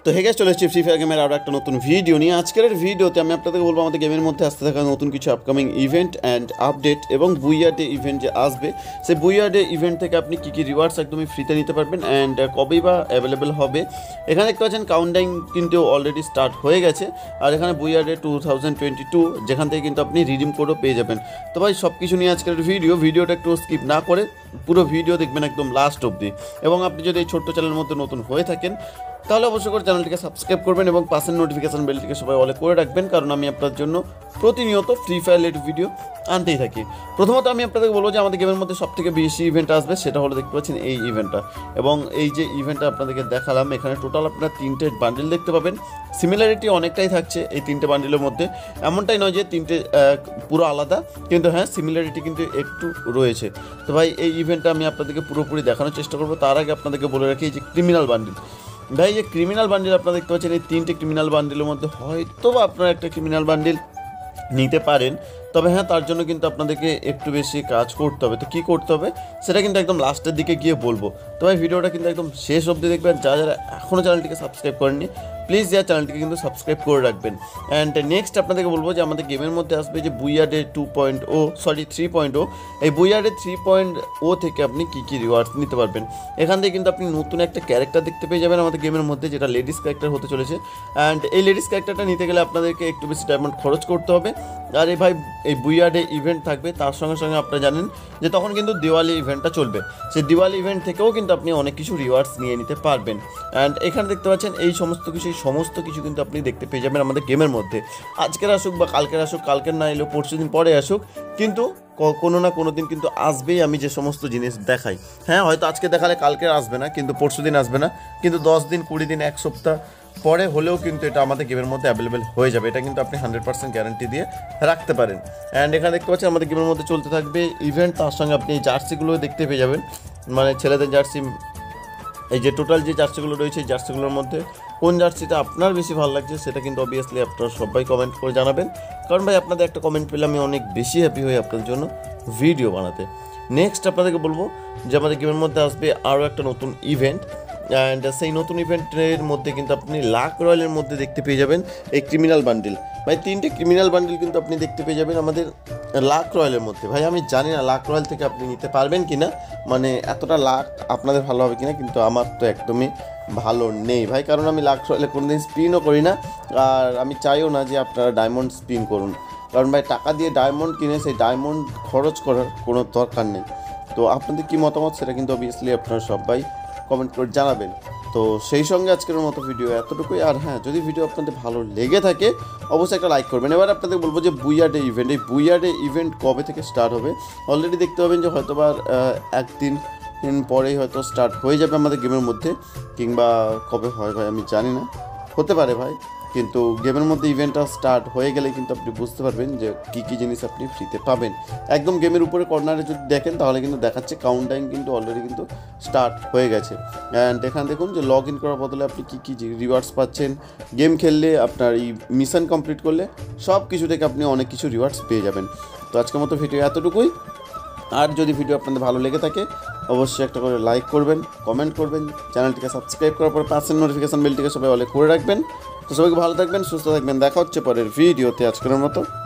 তো hey guys, চলে এসেছি ফ্রি ফায়ার গেমের আরও একটা নতুন ভিডিও নিয়ে। আজকের ভিডিওতে আমি আপনাদেরকে বলবো আমাদের গেমের মধ্যে আসতে থাকা নতুন কিছু আপকামিং ইভেন্ট অ্যান্ড আপডেট এবং বুইয়া ডে ইভেন্ট যে আসবে, সেই বুইয়া ডে ইভেন্ট থেকে আপনি কী কী রিওয়ার্ডস একদমই ফ্রিতে নিতে পারবেন অ্যান্ড কবেই বা অ্যাভেলেবেল হবে। এখানে দেখতে পাচ্ছেন কাউন্টডাউন কিন্তু অলরেডি স্টার্ট হয়ে গেছে, আর এখানে বুইয়া ডে 2022 যেখান থেকে কিন্তু আপনি রিডিম কোডও পেয়ে যাবেন। তো ভাই সব কিছু নিয়ে আজকের ভিডিওটা একটু স্কিপ না করে পুরো ভিডিও দেখবেন একদম লাস্ট অবধি। এবং আপনি যদি এই ছোট্ট চ্যানেলের মধ্যে নতুন হয়ে থাকেন তাহলে অবশ্যই করে চ্যানেলটিকে সাবস্ক্রাইব করবেন এবং পাশের নোটিফিকেশন বেলটিকে সবাই অলে করে রাখবেন, কারণ আমি আপনার জন্য প্রতিনিয়ত ফ্রি ফায়ার রিলেটেড ভিডিও আনতেই থাকি। প্রথমত আমি আপনাদেরকে বলবো যে আমাদের গেমের মধ্যে সবথেকে বেশি ইভেন্ট আসবে, সেটা হলো দেখতে পাচ্ছেন এই ইভেন্টটা। এবং এই যে ইভেন্টটা আপনাদেরকে দেখালাম, এখানে টোটাল আপনার 3টে বান্ডিল দেখতে পাবেন। সিমিলারিটি অনেকটাই থাকছে এই 3টে বান্ডিলের মধ্যে, এমনটাই নয় যে 3টে পুরো আলাদা, কিন্তু হ্যাঁ সিমিলারিটি কিন্তু একটু রয়েছে। তো ভাই এই ইভেন্টটা আমি আপনাদেরকে পুরোপুরি দেখানোর চেষ্টা করবো। তার আগে আপনাদেরকে বলে রাখি, এই যে ক্রিমিনাল বান্ডিল, ভাই যে ক্রিমিনাল বান্ডিল আপনারা দেখতে পাচ্ছেন, এই 3টে ক্রিমিনাল বান্ডিলের মধ্যে হয়তো বা আপনারা একটা ক্রিমিনাল বান্ডিল নিতে পারেন। তবে হ্যাঁ, তার জন্য কিন্তু আপনাদেরকে একটু বেশি কাজ করতে হবে। তো কী করতে হবে সেটা কিন্তু একদম লাস্টের দিকে গিয়ে বলবো। তো ভাই ভিডিওটা কিন্তু একদম শেষ অবধি দেখবেন। যারা এখনও চ্যানেলটিকে সাবস্ক্রাইব করেননি প্লিজ চ্যানেলটিকে কিন্তু সাবস্ক্রাইব করে রাখবেন। অ্যান্ড নেক্সট আপনাদেরকে বলবো যে আমাদের গেমের মধ্যে আসবে যে বুইয়া ডে 3.0। এই বুইয়া ডে 3.0 থেকে আপনি কী কী রিওয়ার্ডস নিতে পারবেন। এখান থেকে কিন্তু আপনি নতুন একটা ক্যারেক্টার দেখতে পেয়ে যাবেন আমাদের গেমের মধ্যে, যেটা লেডিস ক্যারেক্টার হতে চলেছে। অ্যান্ড এই লেডিস ক্যারেক্টারটা নিতে গেলে আপনাদেরকে একটু বেশি ডায়মন্ড খরচ করতে হবে। আর এই ভাই এই বুইয়া ডে ইভেন্ট থাকবে, তার সঙ্গে সঙ্গে আপনারা জানেন যে তখন কিন্তু দিওয়ালি ইভেন্টটা চলবে। সেই দিওয়ালি ইভেন্ট থেকেও কিন্তু আপনি অনেক কিছু রিওয়ার্ডস নিয়ে নিতে পারবেন। অ্যান্ড এখানে দেখতে পাচ্ছেন এই সমস্ত কিছু কিন্তু আপনি দেখতে পেয়ে যাবেন আমাদের গেমের মধ্যে। আজকের আসুক বা কালকের আসুক, কালকের না এলেও পরশু দিন পরে আসুক, কিন্তু কোনো না কোনো দিন কিন্তু আসবেই আমি যে সমস্ত জিনিস দেখাই। হ্যাঁ, হয়তো আজকে দেখালে কালকে আসবে না, কিন্তু পরশু দিন আসবে না, কিন্তু 10 দিন 20 দিন 1 সপ্তাহ পরে হলেও কিন্তু এটা আমাদের গেমের মধ্যে অ্যাভেলেবেল হয়ে যাবে। এটা কিন্তু আপনি 100% গ্যারান্টি দিয়ে রাখতে পারেন। অ্যান্ড এখানে দেখতে পাচ্ছেন আমাদের গেমের মধ্যে চলতে থাকবে ইভেন্ট, তার সঙ্গে আপনি এই জার্সিগুলো দেখতে পেয়ে যাবেন, মানে ছেলেদের জার্সি। এই যে টোটাল যে জার্সিগুলো রয়েছে, এই জার্সিগুলোর মধ্যে কোন জার্সিটা আপনার বেশি ভালো লাগছে সেটা কিন্তু অবভিয়াসলি আপনারা সবাই কমেন্ট করে জানাবেন, কারণ ভাই আপনাদের একটা কমেন্ট পেলে আমি অনেক বেশি হ্যাপি হই আপনাদের জন্য ভিডিও বানাতে। নেক্সট আপনাদেরকে বলবো যে আমাদের গেমের মধ্যে আসবে আরও একটা নতুন ইভেন্ট। অ্যান্ড সেই নতুন ইভেন্টের মধ্যে কিন্তু আপনি লাক রয়্যালের মধ্যে দেখতে পেয়ে যাবেন এই ক্রিমিনাল বান্ডিল। ভাই 3টে ক্রিমিনাল বান্ডিল কিন্তু আপনি দেখতে পেয়ে যাবেন আমাদের লাক রয়্যালের মধ্যে। ভাই আমি জানি না লাক রয়্যাল থেকে আপনি নিতে পারবেন কি না, মানে এতটা লাক আপনাদের ভালো হবে কি না, কিন্তু আমার তো একদমই ভালো নেই ভাই, কারণ আমি লাক রয়্যালে কোনোদিন স্পিনও করি না। আর আমি চাইও না যে আপনারা ডায়মন্ড স্পিন করুন, কারণ ভাই টাকা দিয়ে ডায়মন্ড কিনে সেই ডায়মন্ড খরচ করার কোনো দরকার নেই। তো আপনাদের কী মতামত সেটা কিন্তু অবভিয়াসলি আপনারা সবাই কমেন্ট করে জানাবেন। তো সেই সঙ্গে আজকের মতো ভিডিও এতটুকুই। আর হ্যাঁ, যদি ভিডিও আপনাদের ভালো লেগে থাকে অবশ্যই একটা লাইক করবেন। এবার আপনাদের বলবো যে বুইয়া ডে ইভেন্ট, এই বুইয়া ডে ইভেন্ট কবে থেকে স্টার্ট হবে অলরেডি দেখতে পাবেন যে হয়তো বা 1-3 দিন পরেই হয়তো স্টার্ট হয়ে যাবে আমাদের গেমের মধ্যে, কিংবা কবে হয় ভাই আমি জানি না, হতে পারে ভাই, কিন্তু গেমের মধ্যে ইভেন্টটা স্টার্ট হয়ে গেলে কিন্তু আপনি বুঝতে পারবেন যে কী কী জিনিস আপনি ফ্রিতে পাবেন। একদম গেমের উপরে কর্নারে যদি দেখেন তাহলে কিন্তু দেখাচ্ছে কাউন্টডাউন কিন্তু অলরেডি কিন্তু স্টার্ট হয়ে গেছে। অ্যান্ড এখানে দেখুন যে লগ ইন করার বদলে আপনি কী কী রিওয়ার্ডস পাচ্ছেন, গেম খেললে আপনার এই মিশন কমপ্লিট করলে সব কিছু থেকে আপনি অনেক কিছু রিওয়ার্ডস পেয়ে যাবেন। তো আজকের মতো ভিডিও এতটুকুই। আর যদি ভিডিও আপনাদের ভালো লেগে থাকে অবশ্যই একটা করে লাইক করবেন, কমেন্ট করবেন, চ্যানেলটিকে সাবস্ক্রাইব করার পর পাশের নোটিফিকেশান বেলটিকে সবাই অলে করে রাখবেন। তো সবাইকে ভালো থাকবেন, সুস্থ থাকবেন, দেখা হচ্ছে পরের ভিডিওতে। আজকের মতো